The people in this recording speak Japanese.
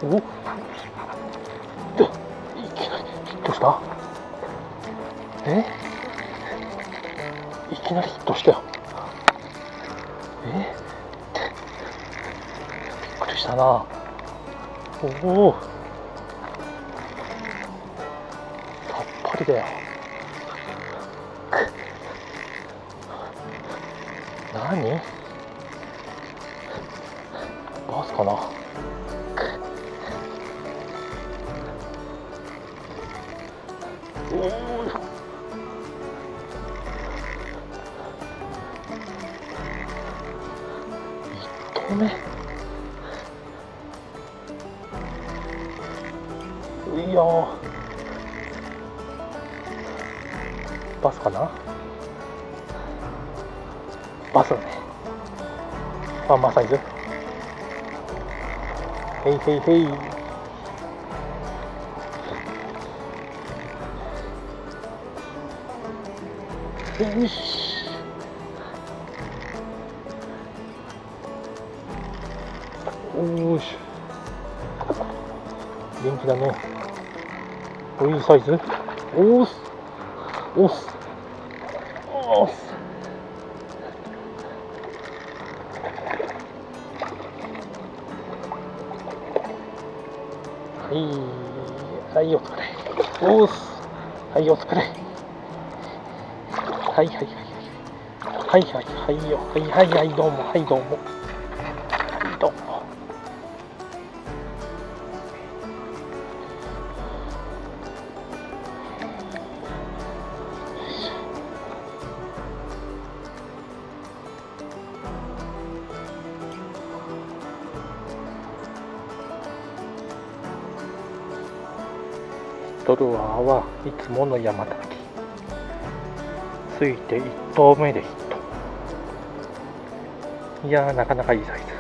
おっ、いきなりヒットした。いきなりヒットしたよ。びっくりしたな。おお、さっぱりだよ。何？バスかな。おお、1投目。いやー、バスかな。バスだね。ワンマンサイズ。へいへいへい。よし。おーし。元気だね。おいいサイズ。おーす。おーす。おーす。はい、お疲れ。おーす。はい、お疲れ。はいはいはいはいはいはいよ、はいはいはい、どうも、はいどうも、はいどうも。トルワーはいつもの山滝。ついて1投目でヒット。いやー、なかなかいいサイズ。